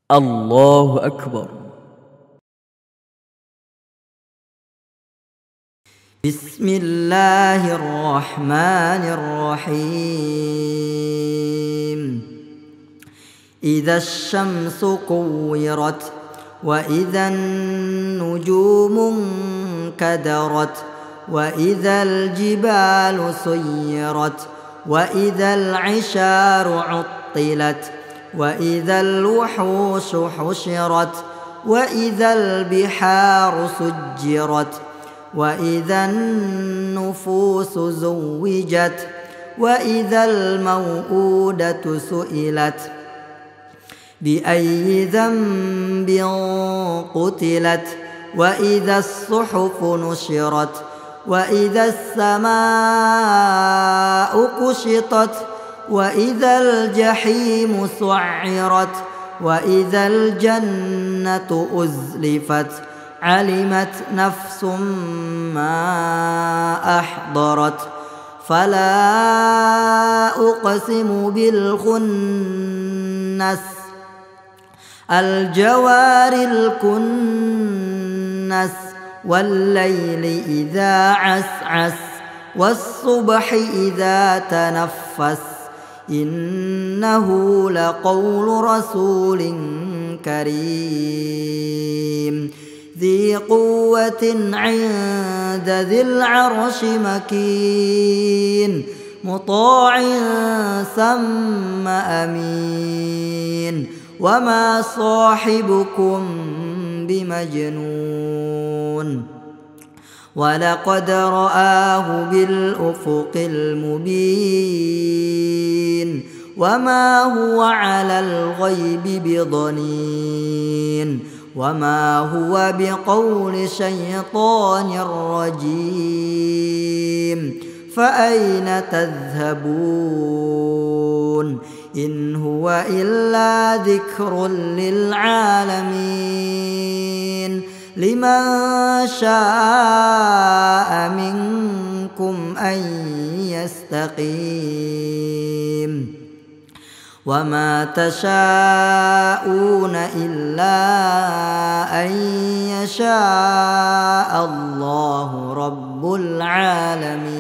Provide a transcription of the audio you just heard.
الله أكبر. بسم الله الرحمن الرحيم. إذا الشمس كورت وإذا النجوم انكدرت وإذا الجبال سيرت وإذا العشار عطلت وإذا الوحوش حشرت وإذا البحار سجرت وإذا النفوس زوجت وإذا الموءودة سئلت بأي ذنب قتلت وإذا الصحف نشرت وإذا السماء كشطت وإذا الجحيم سعرت وإذا الجنة أزلفت علمت نفس ما أحضرت فلا أقسم بالخنس الجوار الكنس والليل إذا عسعس والصبح إذا تنفس إنه لقول رسول كريم ذي قوة عند ذي العرش مكين مطاع ثم أمين وما صاحبكم بمجنون ولقد رآه بالأفق المبين وما هو على الغيب بضنين وما هو بقول شيطان رجيم فأين تذهبون إن هو إلا ذكر للعالمين لمن شاء منكم أن يستقيم وما تشاءون إلا أن يشاء الله رب العالمين.